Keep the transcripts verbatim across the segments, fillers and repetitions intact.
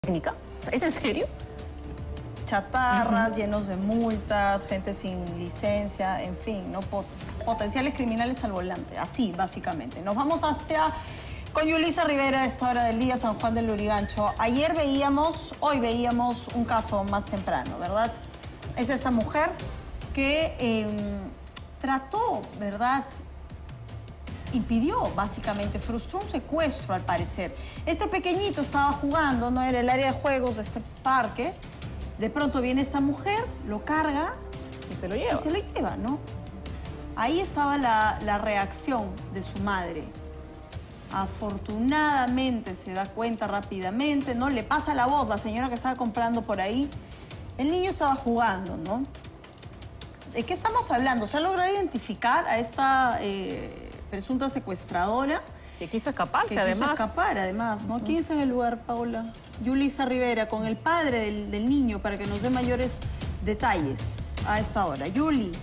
técnica? ¿Es en serio? Chatarras, Uh-huh. llenos de multas, gente sin licencia, en fin, ¿no? Pot potenciales criminales al volante, así básicamente. Nos vamos hacia con Yulisa Rivera a esta hora del día, San Juan del Lurigancho. Ayer veíamos, hoy veíamos un caso más temprano, ¿verdad? Es esta mujer que eh, trató, ¿verdad?, impidió, básicamente, frustró un secuestro, al parecer. Este pequeñito estaba jugando, no era el área de juegos de este parque. De pronto viene esta mujer, lo carga y se lo lleva. Y se lo lleva, ¿no? Ahí estaba la, la reacción de su madre. Afortunadamente se da cuenta rápidamente, ¿no? Le pasa la voz, la señora que estaba comprando por ahí. El niño estaba jugando, ¿no? ¿De qué estamos hablando? ¿Se ha logrado identificar a esta eh, presunta secuestradora? Que quiso escaparse, que además. quiso escapar, además, ¿no? ¿Quién está en el lugar, Paula? Yulisa Rivera, con el padre del, del niño, para que nos dé mayores detalles a esta hora. Yuli.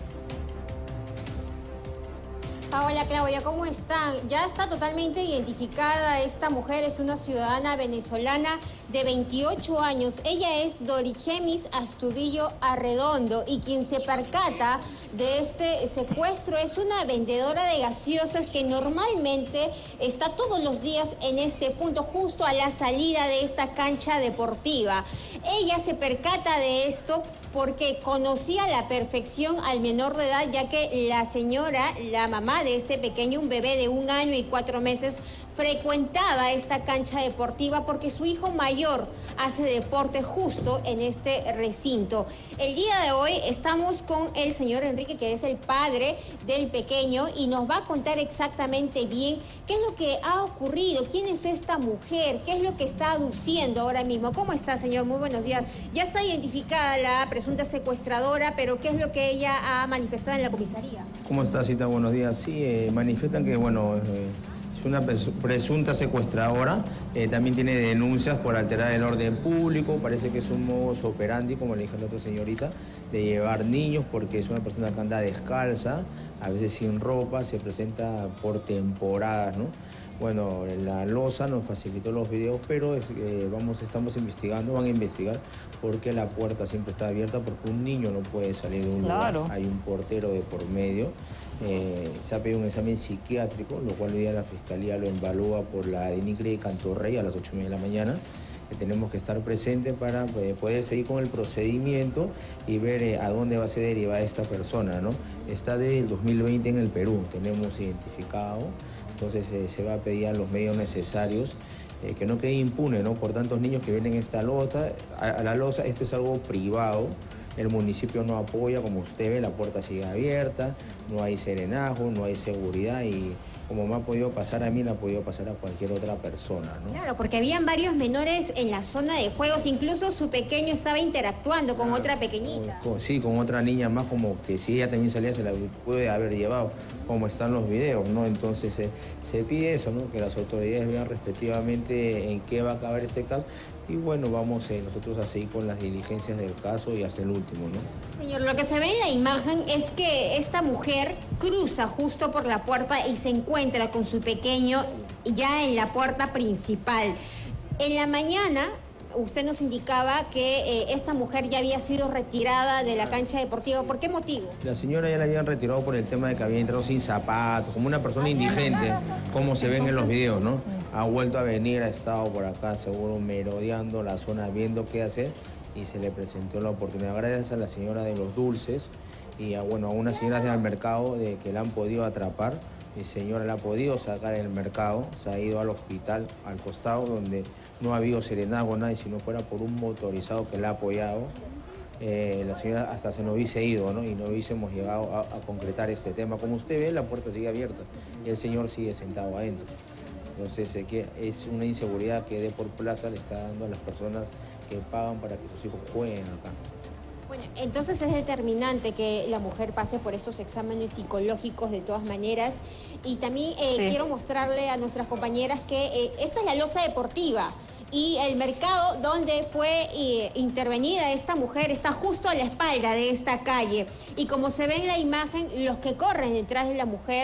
Hola, Claudia, ¿cómo están? Ya está totalmente identificada esta mujer, es una ciudadana venezolana de veintiocho años. Ella es Dorigemis Astudillo Arredondo y quien se percata de este secuestro es una vendedora de gaseosas que normalmente está todos los días en este punto, justo a la salida de esta cancha deportiva. Ella se percata de esto porque conocía a la perfección al menor de edad, ya que la señora, la mamá de este pequeño, un bebé de un año y cuatro meses, frecuentaba esta cancha deportiva porque su hijo mayor hace deporte justo en este recinto. El día de hoy estamos con el señor Enrique, que es el padre del pequeño, y nos va a contar exactamente bien qué es lo que ha ocurrido, quién es esta mujer, qué es lo que está aduciendo ahora mismo. ¿Cómo está, señor? Muy buenos días. Ya está identificada la presunta secuestradora, pero ¿qué es lo que ella ha manifestado en la comisaría? ¿Cómo está, Cita? Buenos días. Sí, eh, manifiestan que, bueno, eh, es una presunta secuestradora. Eh, también tiene denuncias por alterar el orden público. Parece que es un modus operandi, como le dije a la otra señorita, de llevar niños, porque es una persona que anda descalza, a veces sin ropa, se presenta por temporadas, ¿no? Bueno, la LOSA nos facilitó los videos, pero eh, vamos, estamos investigando, van a investigar por qué la puerta siempre está abierta, porque un niño no puede salir de un Claro. lugar, hay un portero de por medio. Eh, se ha pedido un examen psiquiátrico, lo cual hoy día la Fiscalía lo evalúa por la DINICRE de Cantorrey a las ocho y media de la mañana. Que tenemos que estar presentes para eh, poder seguir con el procedimiento y ver eh, a dónde va a ser derivada esta persona, ¿no? Está desde el dos mil veinte en el Perú, tenemos identificado, entonces eh, se va a pedir a los medios necesarios eh, que no quede impune, ¿no?, por tantos niños que vienen a esta lota, a, a la losa. Esto es algo privado. El municipio no apoya, como usted ve, la puerta sigue abierta, no hay serenajo, no hay seguridad y como me ha podido pasar a mí, le ha podido pasar a cualquier otra persona, ¿no? Claro, porque habían varios menores en la zona de juegos, incluso su pequeño estaba interactuando con otra pequeñita. Con, sí, con otra niña más, como que si ella también salía se la puede haber llevado, como están los videos, ¿no? Entonces eh, se pide eso, ¿no?, que las autoridades vean respectivamente en qué va a acabar este caso. Y bueno, vamos eh, nosotros a seguir con las diligencias del caso y hasta el último, ¿no? Señor, lo que se ve en la imagen es que esta mujer cruza justo por la puerta y se encuentra con su pequeño ya en la puerta principal. En la mañana, usted nos indicaba que eh, esta mujer ya había sido retirada de la cancha deportiva. ¿Por qué motivo? La señora ya la habían retirado por el tema de que había entrado sin zapatos, como una persona indigente, como se ven en los videos, ¿no? Ha vuelto a venir, ha estado por acá seguro merodeando la zona, viendo qué hacer, y se le presentó la oportunidad. Gracias a la señora de los dulces y a, bueno, a unas señoras del mercado de que la han podido atrapar. Mi señora la ha podido sacar del mercado, se ha ido al hospital al costado, donde no ha habido serenazgo, nadie, si no fuera por un motorizado que la ha apoyado. Eh, la señora hasta se nos hubiese ido, ¿no?, y no hubiésemos llegado a, a concretar este tema. Como usted ve, la puerta sigue abierta y el señor sigue sentado adentro. Entonces, eh, que es una inseguridad que de por plaza le está dando a las personas que pagan para que sus hijos jueguen acá. Bueno, entonces es determinante que la mujer pase por estos exámenes psicológicos de todas maneras. Y también eh, Sí. quiero mostrarle a nuestras compañeras que eh, esta es la losa deportiva. Y el mercado donde fue eh, intervenida esta mujer está justo a la espalda de esta calle. Y como se ve en la imagen, los que corren detrás de la mujer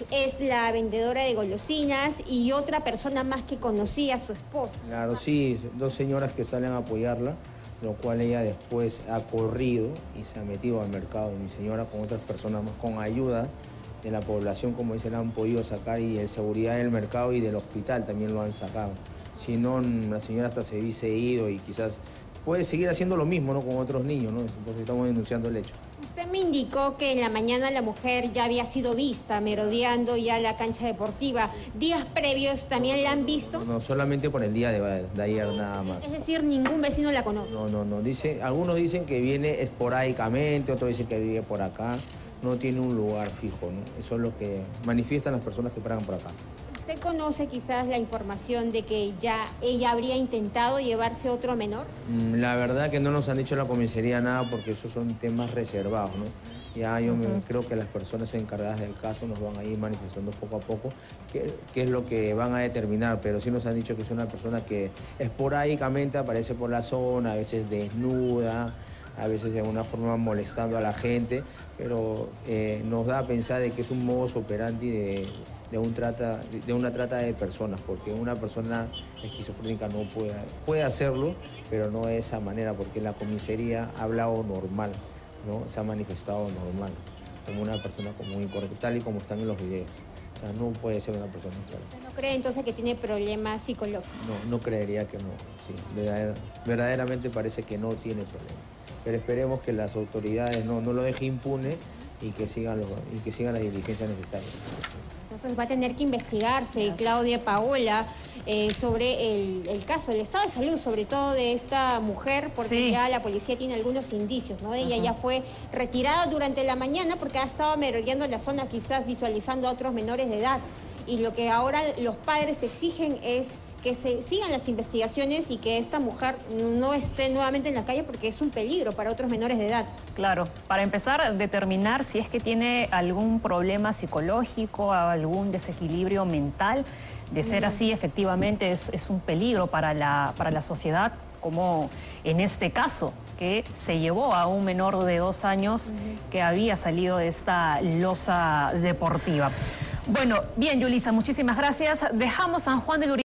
es la vendedora de golosinas y otra persona más que conocía a su esposa. Claro, sí, dos señoras que salen a apoyarla, lo cual ella después ha corrido y se ha metido al mercado. Mi señora con otras personas más, con ayuda de la población, como dicen, la han podido sacar, y de seguridad del mercado y del hospital también lo han sacado. Si no, la señora hasta se hubiese ido y quizás puede seguir haciendo lo mismo, ¿no?, con otros niños, ¿no? Porque estamos denunciando el hecho. Usted me indicó que en la mañana la mujer ya había sido vista merodeando ya la cancha deportiva. ¿Días previos también la han visto? No, no, solamente por el día de, de ayer nada más. Es decir, ningún vecino la conoce. No, no, no. Dice, algunos dicen que viene esporádicamente, otros dicen que vive por acá. No tiene un lugar fijo, ¿no? Eso es lo que manifiestan las personas que paran por acá. ¿Usted conoce quizás la información de que ya ella habría intentado llevarse otro menor? La verdad que no nos han dicho en la comisaría nada, porque esos son temas reservados, ¿no? Ya yo me, uh-huh. creo que las personas encargadas del caso nos van a ir manifestando poco a poco qué, qué es lo que van a determinar, pero sí nos han dicho que es una persona que esporádicamente aparece por la zona, a veces desnuda, a veces de alguna forma molestando a la gente, pero eh, nos da a pensar de que es un modus operandi de, de, un trata, de una trata de personas, porque una persona esquizofrénica no puede, puede hacerlo, pero no de esa manera, porque la comisaría ha hablado normal, ¿no? Se ha manifestado normal, como una persona común y corriente, tal y como están en los videos. O sea, no puede ser una persona enferma. ¿Usted no cree entonces que tiene problemas psicológicos? No, no creería que no. Sí, verdader, verdaderamente parece que no tiene problemas. Pero esperemos que las autoridades no, no lo dejen impune y que sigan los, y que sigan las diligencias necesarias. Entonces va a tener que investigarse, Claudia Paola, eh, sobre el, el caso, el estado de salud, sobre todo de esta mujer, porque sí, ya la policía tiene algunos indicios, ¿no? Ella uh-huh. ya fue retirada durante la mañana porque ha estado merodeando la zona, quizás visualizando a otros menores de edad. Y lo que ahora los padres exigen es que se sigan las investigaciones y que esta mujer no esté nuevamente en la calle, porque es un peligro para otros menores de edad. Claro, para empezar, determinar si es que tiene algún problema psicológico, algún desequilibrio mental. De ser así, efectivamente, es, es un peligro para la, para la sociedad, como en este caso, que se llevó a un menor de dos años uh-huh. que había salido de esta losa deportiva. Bueno, bien, Yulisa, muchísimas gracias. Dejamos San Juan del Lurigancho.